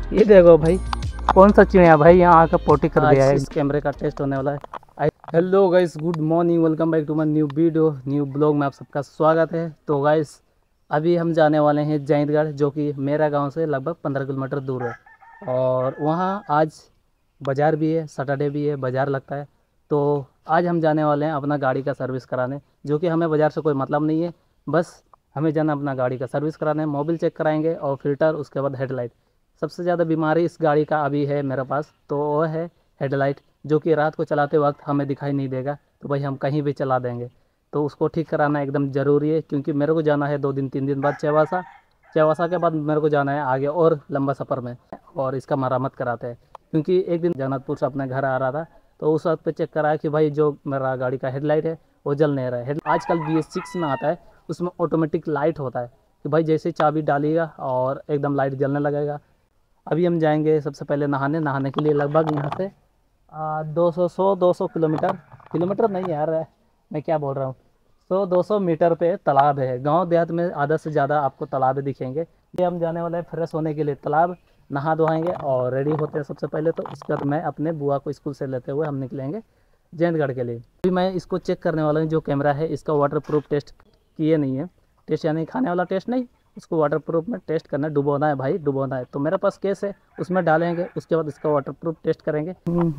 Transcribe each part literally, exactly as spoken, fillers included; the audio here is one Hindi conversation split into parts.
ये देखो भाई, कौन सा चिड़िया भाई यहाँ आकर पोटी कर दिया है। इस कैमरे का टेस्ट होने वाला है। Hello guys, good morning, welcome back to my new video, new blog में आप सबका स्वागत है। तो गाइस अभी हम जाने वाले हैं जैंतगढ़, जो कि मेरा गांव से लगभग पंद्रह किलोमीटर दूर है। और वहाँ आज बाज़ार भी है, सैटरडे भी है, बाज़ार लगता है। तो आज हम जाने वाले हैं अपना गाड़ी का सर्विस कराने, जो कि हमें बाज़ार से कोई मतलब नहीं है। बस हमें जाना अपना गाड़ी का सर्विस कराने, मोबिल चेक कराएंगे और फिल्टर, उसके बाद हेडलाइट। सबसे ज़्यादा बीमारी इस गाड़ी का अभी है मेरे पास, तो वो है हेडलाइट, जो कि रात को चलाते वक्त हमें दिखाई नहीं देगा। तो भाई हम कहीं भी चला देंगे, तो उसको ठीक कराना एकदम ज़रूरी है, क्योंकि मेरे को जाना है दो दिन तीन दिन बाद चौवासा। चौवासा के बाद मेरे को जाना है आगे और लंबा सफ़र में, और इसका मरम्मत कराते हैं। क्योंकि एक दिन जन्नतपुर से अपने घर आ रहा था, तो उस वक्त पे चेक कराया कि भाई जो मेरा गाड़ी का हेडलाइट है वो जल नहीं रहा है। हेड आजकल बी एस सिक्स में आता है, उसमें ऑटोमेटिक लाइट होता है कि भाई जैसे चाबी डालिएगा और एकदम लाइट जलने लगेगा। अभी हम जाएंगे सबसे पहले नहाने नहाने के लिए लगभग यहाँ से दो सौ सौ दो सौ किलोमीटर किलोमीटर नहीं यार, मैं क्या बोल रहा हूँ, सौ दो सौ मीटर पे तालाब है। गांव देहात में आधा से ज़्यादा आपको तालाब दिखेंगे। ये हम जाने वाले हैं फ्रेश होने के लिए तालाब, नहा धोएंगे और रेडी होते हैं सबसे पहले। तो उसके बाद मैं अपने बुआ को स्कूल से लेते हुए हम निकलेंगे जैंतगढ़ के लिए। अभी मैं इसको चेक करने वाला हूँ, जो कैमरा है इसका वाटर प्रूफ टेस्ट किए नहीं है। टेस्ट यानी खाने वाला टेस्ट नहीं, उसको वाटर प्रूफ में टेस्ट करना है, डुबोना है भाई, डुबोना है। तो मेरे पास केस है, उसमें डालेंगे, उसके बाद इसका वाटर प्रूफ टेस्ट करेंगे।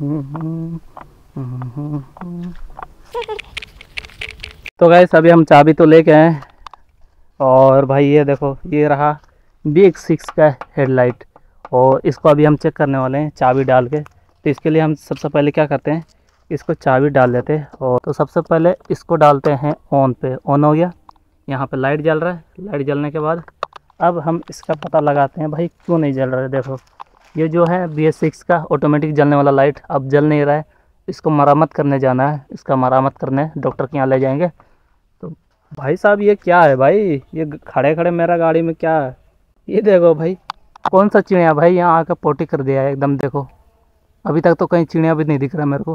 तो गाइस अभी हम चाबी तो लेके आए, और भाई ये देखो, ये रहा बी एक्स सिक्स का हेडलाइट, और इसको अभी हम चेक करने वाले हैं चाबी डाल के। तो इसके लिए हम सबसे पहले क्या करते हैं, इसको चाबी डाल देते हैं। और तो सबसे पहले इसको डालते हैं ऑन पे। ऑन हो गया, यहाँ पे लाइट जल रहा है। लाइट जलने के बाद अब हम इसका पता लगाते हैं भाई क्यों नहीं जल रहा है। देखो ये जो है बी एस सिक्स का ऑटोमेटिक जलने वाला लाइट अब जल नहीं रहा है। इसको मरम्मत करने जाना है, इसका मरम्मत करने डॉक्टर के यहाँ ले जाएंगे। तो भाई साहब ये क्या है भाई, ये खड़े खड़े मेरा गाड़ी में क्या है। ये देखो भाई, कौन सा चिड़िया भाई यहाँ आकर पोटी कर दिया है एकदम। देखो अभी तक तो कहीं चिड़िया भी नहीं दिख रहा मेरे को।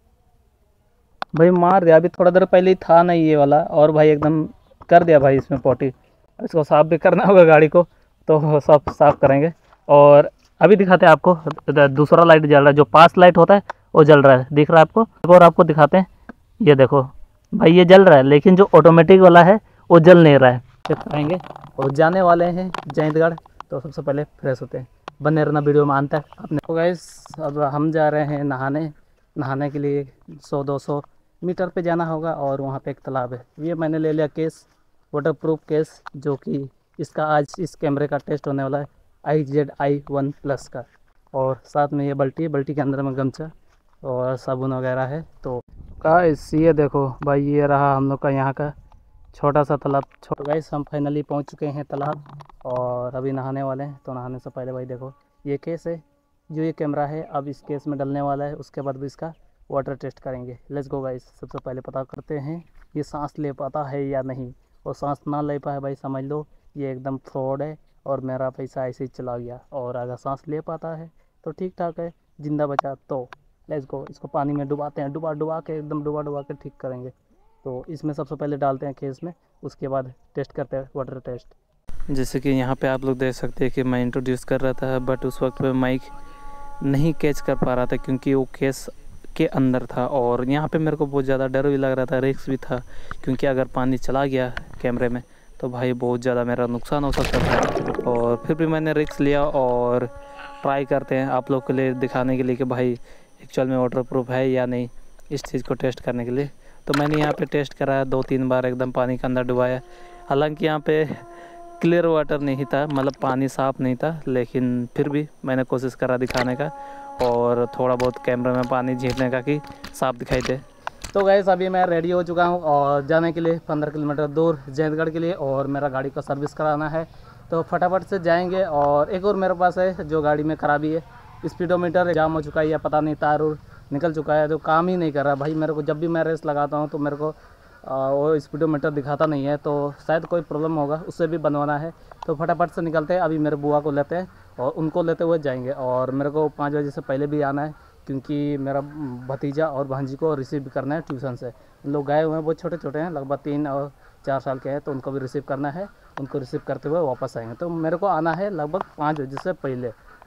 भाई मार दिया, अभी थोड़ा देर पहले ही था ना ये वाला, और भाई एकदम कर दिया भाई इसमें पोटी। इसको साफ़ भी करना होगा गाड़ी को, तो सब साफ़ करेंगे। और अभी दिखाते हैं आपको, दूसरा लाइट जल रहा है, जो पास लाइट होता है वो जल रहा है, दिख रहा है आपको। और आपको दिखाते हैं, ये देखो भाई ये जल रहा है, लेकिन जो ऑटोमेटिक वाला है वो जल नहीं रहा है। चेक करेंगे और जाने वाले हैं जैंतगढ़। तो सबसे पहले फ्रेश होते हैं, बने रहना वीडियो में अंत तक अपने। तो गाइस अब हम जा रहे हैं नहाने। नहाने के लिए सौ दो सौ मीटर पे जाना होगा, और वहाँ पे एक तालाब है। ये मैंने ले लिया केस, वाटर प्रूफ केस, जो कि इसका आज इस कैमरे का टेस्ट होने वाला है, I Z I OnePlus का। और साथ में ये बाल्टी है, बाल्टी के अंदर में गमछा और साबुन वगैरह है। तो गाइस ये देखो भाई, ये रहा हम लोग का यहाँ का छोटा सा तालाब। छोटा गाइस हम फाइनली पहुँच चुके हैं तालाब, और अभी नहाने वाले हैं। तो नहाने से पहले भाई देखो ये केस है, जो ये कैमरा है अब इस केस में डलने वाला है। उसके बाद भी इसका वाटर टेस्ट करेंगे। लेट्स गो गाइस, सबसे पहले पता करते हैं ये सांस ले पाता है या नहीं। और सांस ना ले पाए भाई समझ लो ये एकदम फ्रॉड है, और मेरा पैसा ऐसे ही चला गया। और अगर सांस ले पाता है तो ठीक ठाक है, जिंदा बचा तो। लेट्स गो, इसको पानी में डुबाते हैं, डुबा डुबा के एकदम डुबा डुबा के ठीक करेंगे। तो इसमें सबसे पहले डालते हैं केस में, उसके बाद टेस्ट करते हैं वाटर टेस्ट। जैसे कि यहाँ पे आप लोग देख सकते हैं कि मैं इंट्रोड्यूस कर रहा था, बट उस वक्त पे माइक नहीं कैच कर पा रहा था, क्योंकि वो केस के अंदर था। और यहाँ पे मेरे को बहुत ज़्यादा डर भी लग रहा था, रिस्क भी था, क्योंकि अगर पानी चला गया कैमरे में तो भाई बहुत ज़्यादा मेरा नुकसान हो सकता था। और फिर भी मैंने रिस्क लिया, और ट्राई करते हैं आप लोग के लिए दिखाने के लिए कि भाई एक्चुअल में वाटर प्रूफ है या नहीं, इस चीज़ को टेस्ट करने के लिए। तो मैंने यहाँ पे टेस्ट कराया, दो तीन बार एकदम पानी के अंदर डुबाया। हालांकि यहाँ पे क्लियर वाटर नहीं था, मतलब पानी साफ़ नहीं था, लेकिन फिर भी मैंने कोशिश करा दिखाने का, और थोड़ा बहुत कैमरे में पानी झींकने का कि साफ दिखाई दे। तो गैस अभी मैं रेडी हो चुका हूँ और जाने के लिए पंद्रह किलोमीटर दूर जैंतगढ़ के लिए, और मेरा गाड़ी का सर्विस कराना है। तो फटाफट से जाएंगे। और एक और मेरे पास है जो गाड़ी में खराबी है, स्पीडोमीटर जाम हो चुका है, या पता नहीं तार उर निकल चुका है, तो काम ही नहीं कर रहा भाई। मेरे को जब भी मैं रेस लगाता हूँ तो मेरे को आ, वो स्पीडोमीटर दिखाता नहीं है, तो शायद कोई प्रॉब्लम होगा, उससे भी बनवाना है। तो फटाफट से निकलते हैं, अभी मेरे बुआ को लेते हैं और उनको लेते हुए जाएंगे। और मेरे को पाँच बजे से पहले भी आना है, क्योंकि मेरा भतीजा और भांजी को रिसीव करना है ट्यूशन से। उन लोग गए हुए हैं, बहुत छोटे छोटे हैं, लगभग तीन और चार साल के हैं, तो उनको भी रिसीव करना है। उनको रिसीव करते हुए वापस आएंगे। तो मेरे को आना है लगभग पाँच बजे से पहले।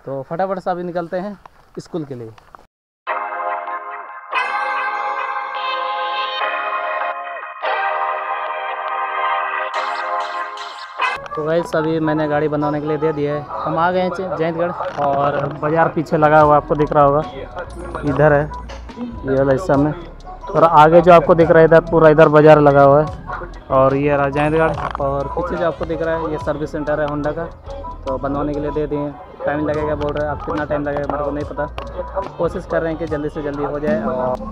तो फटाफट से अभी निकलते हैं स्कूल के लिए। तो गाइस अभी मैंने गाड़ी बनाने के लिए दे दिया है। हम आ गए हैं जयंतगढ़ और बाज़ार पीछे लगा हुआ आपको दिख रहा होगा, इधर है ये वाला हिस्सा में। और आगे जो आपको दिख रहा है इधर पूरा इधर बाज़ार लगा हुआ है। और ये रहा जयंतगढ़ और पीछे जो आपको दिख रहा है ये सर्विस सेंटर है होंडा का। तो बनवाने के लिए दे दिए। टाइम लगेगा बोल रहे हैं, अब कितना टाइम लगेगा मेरे को नहीं पता। कोशिश कर रहे हैं कि जल्दी से जल्दी हो जाए। और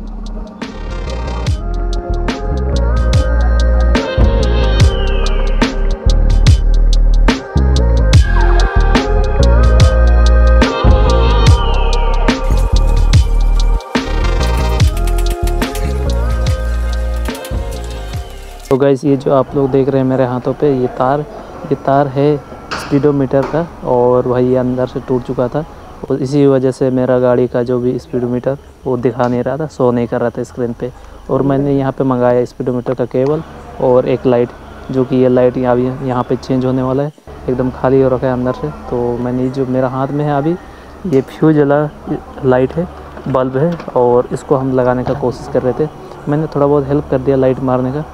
तो गाइस ये जो आप लोग देख रहे हैं मेरे हाथों पे ये तार ये तार है स्पीडोमीटर का। और भाई ये अंदर से टूट चुका था और इसी वजह से मेरा गाड़ी का जो भी स्पीडोमीटर वो दिखा नहीं रहा था, शो नहीं कर रहा था स्क्रीन पे। और मैंने यहाँ पे मंगाया स्पीडोमीटर का केबल और एक लाइट, जो कि ये लाइट यहाँ भी यहाँ पे चेंज होने वाला है। एकदम खाली हो रखा है अंदर से। तो मैंने जो मेरा हाथ में है अभी ये फ्यूज वाला लाइट है, बल्ब है, और इसको हम लगाने का कोशिश कर रहे थे। मैंने थोड़ा बहुत हेल्प कर दिया लाइट मारने का।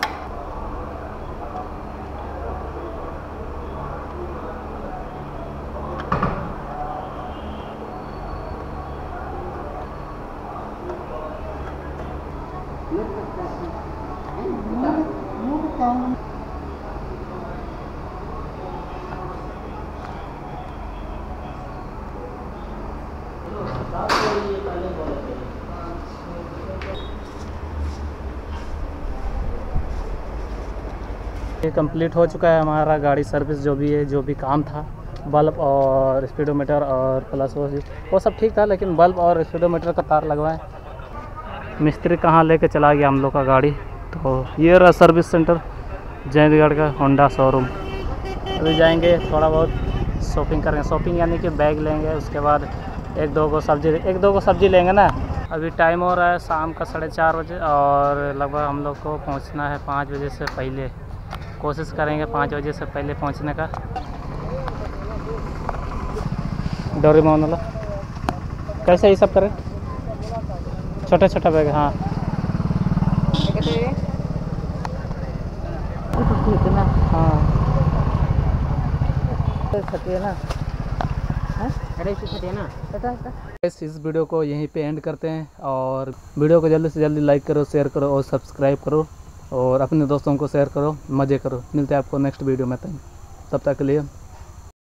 ये कंप्लीट हो चुका है हमारा गाड़ी सर्विस, जो भी है जो भी काम था, बल्ब और स्पीडोमीटर और प्लस वो वो सब ठीक था। लेकिन बल्ब और स्पीडोमीटर का तार लगवाए, मिस्त्री कहाँ लेके चला गया हम लोग का गाड़ी। तो ये रहा सर्विस सेंटर जयंतगढ़ का होंडा शोरूम। अभी जाएंगे थोड़ा बहुत शॉपिंग करेंगे, शॉपिंग यानी कि बैग लेंगे, उसके बाद एक दो को सब्जी एक दो को सब्जी लेंगे ना। अभी टाइम हो रहा है शाम का साढ़े चार बजे और लगभग हम लोग को पहुंचना है पाँच बजे से पहले। कोशिश करेंगे पाँच बजे से पहले पहुंचने का। डोरेमोन वाला कैसे ये सब करें, छोटा छोटा बैग। हाँ हाँ है ना, इस इस वीडियो को यहीं पे एंड करते हैं। और वीडियो को जल्दी से जल्दी लाइक करो, शेयर करो और सब्सक्राइब करो और अपने दोस्तों को शेयर करो, मज़े करो। मिलते हैं आपको नेक्स्ट वीडियो में, तब तक के लिए